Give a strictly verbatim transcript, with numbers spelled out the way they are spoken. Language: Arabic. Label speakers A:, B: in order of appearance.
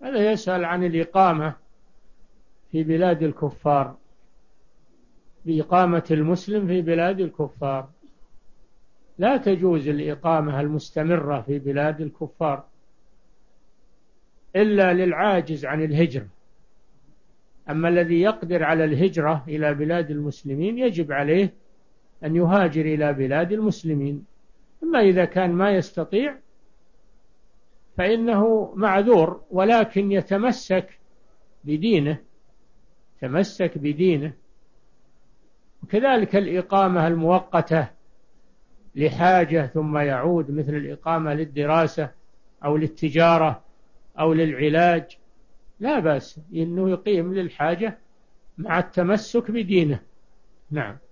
A: هذا يسأل عن الإقامة في بلاد الكفار، بإقامة المسلم في بلاد الكفار. لا تجوز الإقامة المستمرة في بلاد الكفار إلا للعاجز عن الهجرة. أما الذي يقدر على الهجرة إلى بلاد المسلمين يجب عليه أن يهاجر إلى بلاد المسلمين. أما إذا كان ما يستطيع فإنه معذور، ولكن يتمسك بدينه، تمسك بدينه. وكذلك الإقامة المؤقتة لحاجة ثم يعود، مثل الإقامة للدراسة أو للتجارة أو للعلاج، لا بأس إنه يقيم للحاجة مع التمسك بدينه. نعم.